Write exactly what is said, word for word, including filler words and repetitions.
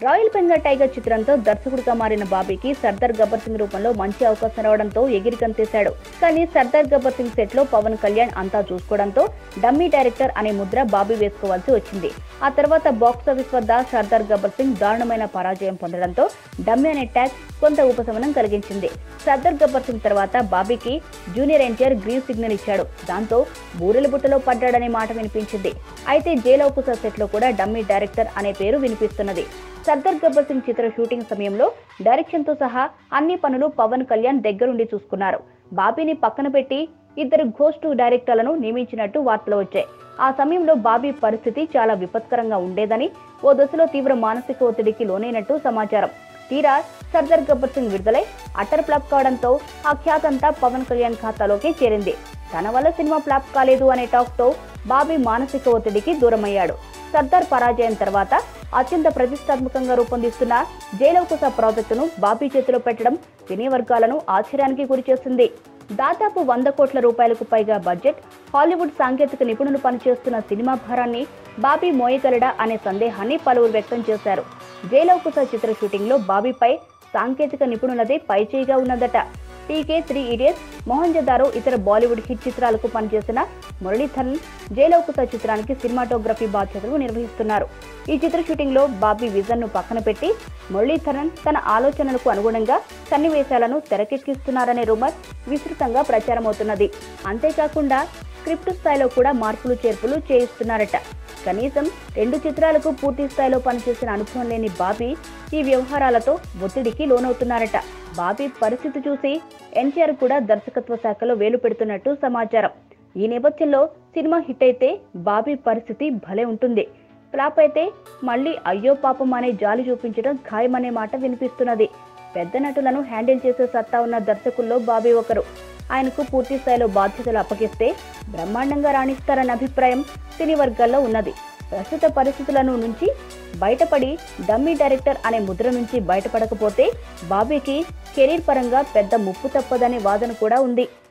Royal Bengal tiger చిత్రంతో దర్శకుడిగా మారిన బాబీకి సర్దార్ గబ్బర్ సింగ్ రూపంలో మంచి అవకాశం రావడంతో ఎగిరి గంతేశాడు. కానీ సర్దార్ గబ్బర్ సింగ్ సెట్ లో పవన్ కళ్యాణ్ అంతా చూసుకోవడంతో డమ్మీ డైరెక్టర్ అనే ముద్ర బాబీ వేసుకోవాల్సి వచ్చింది. ఆ తర్వాత బాక్సాఫీస్ వద్ద సర్దార్ గబ్బర్ సింగ్ దారుణమైన పరాజయం పొందడంతో డమ్మీ అనే ట్యాగ్ కొంత ఉపశమనం కలిగించింది. సర్దార్ గబ్బర్ సింగ్ తర్వాత బాబీకి జూనియర్ ఎన్టీఆర్ గ్రీన్ సిగ్నల్ ఇచ్చాడు. దాంతో బూరెల బుట్టలో పడ్డాడనే మాట వినిపించింది. అయితే జైలవకుశ సెట్ లో కూడా డమ్మీ డైరెక్టర్ అనే పేరు వినిపిస్తున్నది. సర్దార్ గబ్బర్ సింగ్ చిత్ర షూటింగ్ సమయంలో డైరెక్షన్ తో సహా అన్ని పనులు పవన్ కళ్యాణ్ దగ్గరుండి చూసుకున్నారు. బాబీని పక్కన పెట్టి ఇద్దరు ఘోస్ట్ డైరెక్టర్లను నియమించినట్టు వార్తలు వచ్చాయి. ఆ సమయంలో బాబీ పరిస్థితి చాలా విపత్కరంగా ఉండేదని, ఓ దశలో తీవ్ర మానసిక ఒత్తిడికి లోనైనట్టు సమాచారం. తీరా సర్దార్ గబ్బర్ సింగ్ విడుదలై అటర్ ఫ్లాప్ కావడంతో ఆ ఖ్యాతంతా పవన్ కళ్యాణ్ ఖాతాలోకి చేరింది. తన వల్ల సినిమా ఫ్లాప్ కాలేదు అనే టాక్ తో బాబీ మానసిక ఒత్తిడికి దూరమయ్యాడు. సర్దార్ పరాజయం తర్వాత అత్యంత ప్రతిష్టాత్మకంగా రూపొందిస్తున్న జైలవకుశ ప్రాజెక్టును బాబీ చేతిలో పెట్టడం సినీ వర్గాలను ఆశ్చర్యానికి గురిచేసింది. దాదాపు వంద కోట్ల రూపాయలకు పైగా బడ్జెట్, హాలీవుడ్ సాంకేతిక నిపుణులు పనిచేస్తున్న సినిమా భారాన్ని బాబీ మోయగలడా అనే సందేహాన్ని పలువురు వ్యక్తం చేశారు. జైలవకుశ చిత్ర షూటింగ్ లో బాబీపై సాంకేతిక నిపుణులదే పైచేయిగా ఉన్నదట. పీకే, త్రీ ఇడియట్స్, మొహంజదారో ఇతర బాలీవుడ్ హిట్ చిత్రాలకు పనిచేసిన మురళీధరన్ జైలవకుశ చిత్రానికి సినిమాటోగ్రఫీ బాధ్యతలు నిర్వహిస్తున్నారు. ఈ చిత్ర షూటింగ్ లో బాబీ విజన్ ను పక్కన పెట్టి మురళీధరన్ తన ఆలోచనలకు అనుగుణంగా సన్నివేశాలను తెరకెక్కిస్తున్నారనే రూమర్ విస్తృతంగా ప్రచారమవుతున్నది. అంతేకాకుండా స్క్రిప్ట్ స్థాయిలో కూడా మార్పులు చేర్పులు చేయిస్తున్నారట. కనీసం రెండు చిత్రాలకు పూర్తి స్థాయిలో పనిచేసిన అనుభవం లేని బాబీ ఈ వ్యవహారాలతో ఒత్తిడికి లోనవుతున్నారట. బాబీ పరిస్థితి చూసి ఎన్టీఆర్ కూడా దర్శకత్వ శాఖలో వేలు పెడుతున్నట్టు సమాచారం. ఈ నేపథ్యంలో సినిమా హిట్ అయితే బాబీ పరిస్థితి భలే ఉంటుంది. ఫ్లాప్ అయితే మళ్లీ అయ్యో పాపం అనే జాలి చూపించడం ఖాయమనే మాట వినిపిస్తున్నది. పెద్ద నటులను హ్యాండిల్ చేసే సత్తా ఉన్న దర్శకుల్లో బాబీ ఒకరు. ఆయనకు పూర్తి స్థాయిలో బాధ్యతలు అప్పగిస్తే బ్రహ్మాండంగా రాణిస్తారన్న అభిప్రాయం సినీ వర్గాల్లో ఉన్నది. ప్రస్తుత పరిస్థితులను నుంచి బయటపడి డమ్మీ డైరెక్టర్ అనే ముద్ర నుంచి బయటపడకపోతే బాబీకి కెరీర్ పరంగా పెద్ద ముప్పు తప్పదనే వాదన కూడా ఉంది.